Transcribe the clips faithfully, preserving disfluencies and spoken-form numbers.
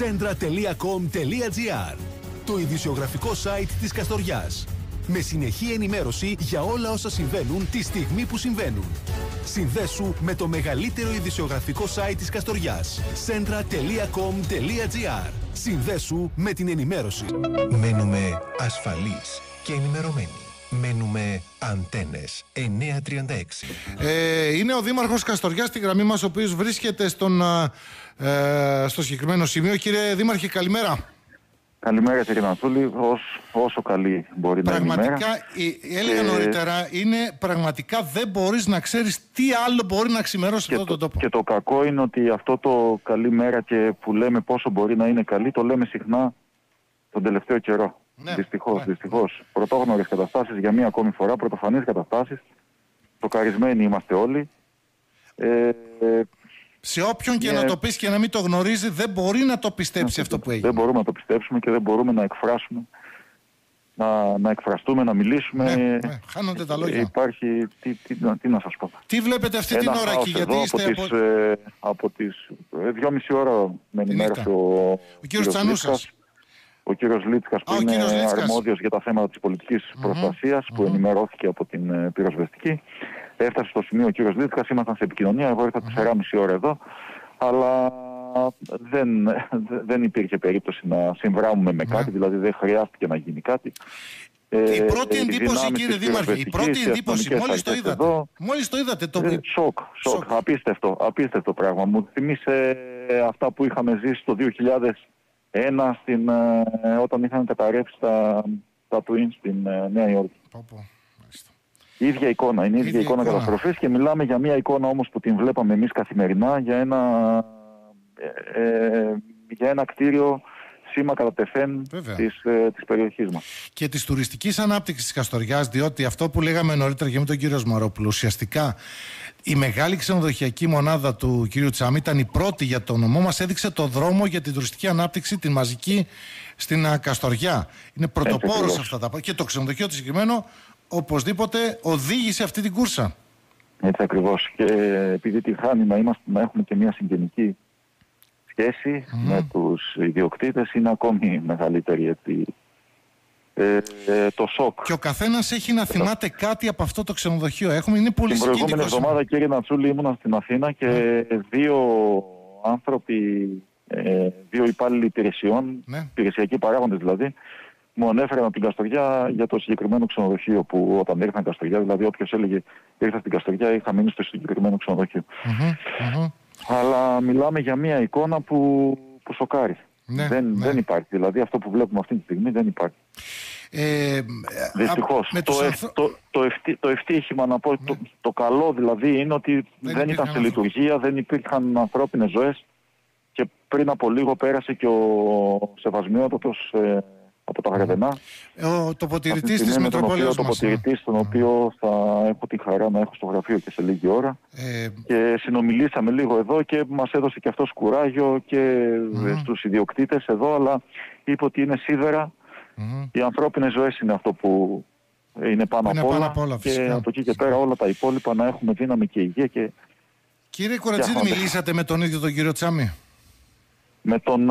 Centra τελεία com τελεία gr, το ειδησιογραφικό site της Καστοριάς. Με συνεχή ενημέρωση για όλα όσα συμβαίνουν τη στιγμή που συμβαίνουν. Συνδέσου με το μεγαλύτερο ειδησιογραφικό site της Καστοριάς. Centra τελεία com τελεία gr. Συνδέσου με την ενημέρωση. Μένουμε ασφαλείς και ενημερωμένοι. Μένουμε Αντένες εννιακόσια τριάντα έξι. Ε, είναι ο Δήμαρχος Καστοριάς στη γραμμή μας, ο οποίος βρίσκεται στον, ε, στο συγκεκριμένο σημείο. Κύριε Δήμαρχε, καλημέρα. Καλημέρα κύριε Νατσούλη, Ως, όσο καλή μπορεί πραγματικά, να είναι η μέρα. Πραγματικά, έλεγα νωρίτερα, είναι πραγματικά δεν μπορείς να ξέρεις τι άλλο μπορεί να ξημερώσει αυτό το, το τόπο. Και το κακό είναι ότι αυτό το καλή μέρα και που λέμε πόσο μπορεί να είναι καλή, το λέμε συχνά τον τελευταίο καιρό. Ναι, δυστυχώς, ναι. δυστυχώς. Πρωτόγνωρες καταστάσεις για μία ακόμη φορά, πρωτοφανείς καταστάσεις. Σοκαρισμένοι είμαστε όλοι. Ε, Σε όποιον και yeah. να το πεις και να μην το γνωρίζει, δεν μπορεί να το πιστέψει yeah. αυτό που έγινε. Δεν μπορούμε να το πιστέψουμε και δεν μπορούμε να εκφράσουμε, να, να εκφραστούμε, να μιλήσουμε. Ναι, ναι, χάνονται τα λόγια. Υπάρχει, τι, τι, τι, τι να σας πω. Τι βλέπετε αυτή Ένα την ώρα εκεί, γιατί εδώ, είστε από... Τις, ε, από τις ε, δυόμιση ώρα με ενημέρωσε ο, ο κύριος Τσανούσας. Ο κύριος Λίτσκας που Α, είναι Λίτσκας. αρμόδιος για τα θέματα της πολιτικής mm-hmm. προστασίας που mm-hmm. ενημερώθηκε από την ε, πυροσβεστική. Έφτασε στο σημείο ο κύριος Λίτσκας, ήμασταν σε επικοινωνία, εγώ ήρθα τεσσεράμιση ώρα εδώ, αλλά δεν, δεν υπήρχε περίπτωση να συμβράμουμε με κάτι, δηλαδή δεν χρειάστηκε να γίνει κάτι. Η πρώτη ε, εντύπωση, κύριε Δήμαρχε, η πρώτη εντύπωση, μόλις το είδατε, εδώ, μόλις το είδατε, το... Ε, σοκ, σοκ, σοκ, απίστευτο, απίστευτο πράγμα. Μου θυμίσε αυτά που είχαμε ζήσει το δύο χιλιάδες ένα στην, ε, όταν είχαν καταρρεύσει τα, τα Twins στην ε, Νέα Υόρκη. Πω, πω. Η ίδια εικόνα, είναι η ίδια, ίδια εικόνα, εικόνα καταστροφής και μιλάμε για μια εικόνα όμως που την βλέπαμε εμείς καθημερινά για ένα, ε, ε, για ένα κτίριο σήμα κατά τεθέν της, ε, της περιοχής μας. Και της τουριστικής ανάπτυξης της Καστοριάς, διότι αυτό που λέγαμε νωρίτερα και με τον κύριο Σμαρόπουλο, ουσιαστικά η μεγάλη ξενοδοχειακή μονάδα του κύριου Τσάμι ήταν η πρώτη για το νομό, μας έδειξε το δρόμο για την τουριστική ανάπτυξη, την μαζική στην Καστοριά. Είναι πρωτοπόρος αυτά τα πράγματα και το ξενοδοχείο το συγκεκριμένο οπωσδήποτε οδήγησε αυτή την κούρσα. Έτσι ακριβώς. Και επειδή τη χάνει να, είμαστε, να έχουμε και μια συγγενική σχέση mm. με τους ιδιοκτήτες, είναι ακόμη μεγαλύτερη έτσι, ε, ε, το σοκ. Και ο καθένας έχει να θυμάται κάτι από αυτό το ξενοδοχείο. Έχουμε, είναι πολύ την προηγούμενη εβδομάδα, κύριε Νατσούλη, ήμουνα στην Αθήνα και mm. δύο άνθρωποι, ε, δύο υπάλληλοι υπηρεσιών, mm. υπηρεσιακοί παράγοντες δηλαδή, μου ανέφεραν από την Καστοριά για το συγκεκριμένο ξενοδοχείο που όταν ήρθαν Καστοριά, δηλαδή όποιος έλεγε ήρθα στην Καστοριά είχα μείνει στο συγκεκριμένο ξενοδοχείο. Mm-hmm, mm-hmm. Αλλά μιλάμε για μια εικόνα που, που σοκάρει. Ναι, δεν, ναι. δεν υπάρχει. Δηλαδή αυτό που βλέπουμε αυτή τη στιγμή δεν υπάρχει. Ε, Δυστυχώς. Α, το, ευ, ανθρο... το, το, ευ, το ευτύχημα να πω, ναι. το, το καλό δηλαδή είναι ότι δεν, δεν ήταν σε λειτουργία, δεν υπήρχαν ανθρώπινες ζωές και πριν από λίγο πέρασε και ο Σεβασμιότατος ε, από τα Γρεβενά. Ο τοποτηρητής της Μετροπόλεως μας. Ο τοποτηρητής, τον οποίο θα έχω τη χαρά να έχω στο γραφείο και σε λίγη ώρα. Ε... Και συνομιλήσαμε λίγο εδώ και μας έδωσε και αυτός κουράγιο και mm. στους ιδιοκτήτες εδώ, αλλά είπε ότι είναι σίδερα. Mm. Οι ανθρώπινες ζωές είναι αυτό που είναι πάνω απ' όλα, απ' όλα και από εκεί και πέρα όλα τα υπόλοιπα να έχουμε δύναμη και υγεία. Και... Κύριε Κουρατζίδη, μιλήσατε με τον ίδιο τον κύριο Τσάμι? Με τον...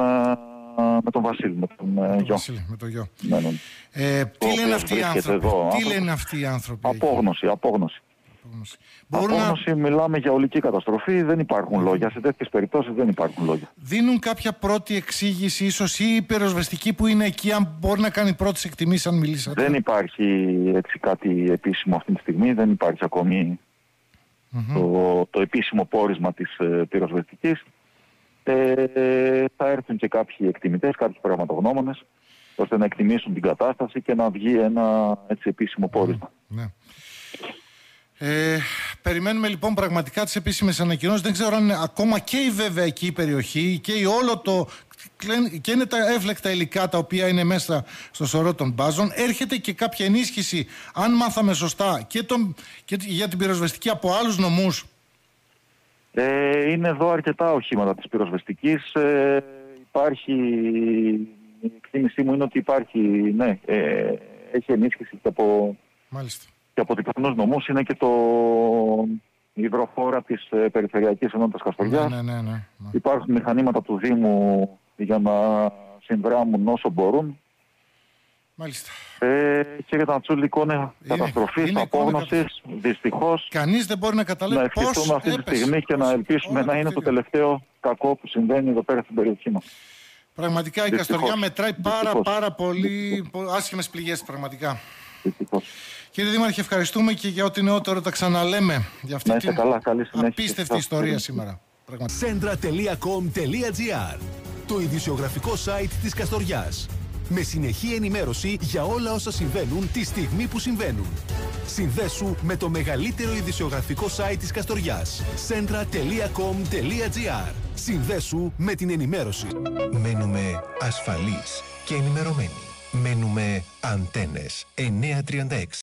με τον Βασίλη, με τον, με τον γιο. Βασίλη, με τον γιο. Ναι, ναι. Ε, τι λένε αυτοί οι άνθρωποι, εδώ, τι λένε αυτοί οι άνθρωποι? Απόγνωση, απόγνωση. Απόγνωση, απόγνωση να... μιλάμε για ολική καταστροφή, δεν υπάρχουν mm. λόγια. Σε τέτοιες περιπτώσεις δεν υπάρχουν λόγια. Δίνουν κάποια πρώτη εξήγηση ίσως ή η πυροσβεστική που είναι εκεί, αν μπορεί να κάνει πρώτες εκτιμήσεις, αν μιλήσατε? Δεν υπάρχει έτσι κάτι επίσημο αυτή τη στιγμή, δεν υπάρχει ακόμη mm-hmm. το, το επίσημο πόρισμα της ε, πυροσβεστικής. Ε, θα έρθουν και κάποιοι εκτιμητές, κάποιοι πραγματογνώμονες, ώστε να εκτιμήσουν την κατάσταση και να βγει ένα έτσι επίσημο πόρισμα. Ναι. Ε, περιμένουμε λοιπόν πραγματικά τις επίσημες ανακοινώσεις. Δεν ξέρω αν είναι ακόμα και η βέβαια εκεί η περιοχή και η όλο το... και είναι τα εύλεκτα υλικά τα οποία είναι μέσα στο σωρό των μπάζων. Έρχεται και κάποια ενίσχυση, αν μάθαμε σωστά, και, τον, και για την πυροσβεστική από άλλους νομούς. Ε, είναι εδώ αρκετά οχήματα της πυροσβεστικής. Ε, υπάρχει, η εκτίμησή μου είναι ότι υπάρχει, ναι, ε, έχει ενίσχυση και από, και από διπλανούς νομούς. Είναι και το υδροφόρα της ε, Περιφερειακής Ενότητας Καστοριάς. Ναι, ναι, ναι, ναι, ναι. Υπάρχουν μηχανήματα του Δήμου για να συνδράμουν όσο μπορούν. Μάλιστα. Ε, κύριε Ταντσούλη, εικόνα καταστροφής, απόγνωσης, δυστυχώς. Κανείς δεν μπορεί να καταλάβει πώς Να ευχηθούμε αυτή τη στιγμή και να ελπίσουμε να είναι το τελευταίο κακό που συμβαίνει εδώ πέρα στην περιοχή μας. Πραγματικά η Καστοριά μετράει πάρα πάρα πολύ άσχημες πληγές, πραγματικά. Δυστυχώς. Κύριε Δήμαρχε, ευχαριστούμε και για ό,τι νεότερο τα ξαναλέμε για αυτή την καλά, απίστευτη ιστορία σήμερα. Centra τελεία com τελεία gr, το ειδησιογραφικό site της Καστοριάς. Με συνεχή ενημέρωση για όλα όσα συμβαίνουν τη στιγμή που συμβαίνουν. Συνδέσου με το μεγαλύτερο ειδησιογραφικό site της Καστοριάς. Centra τελεία com τελεία gr. Συνδέσου με την ενημέρωση. Μένουμε ασφαλείς και ενημερωμένοι. Μένουμε Αντένες εννιακόσια τριάντα έξι.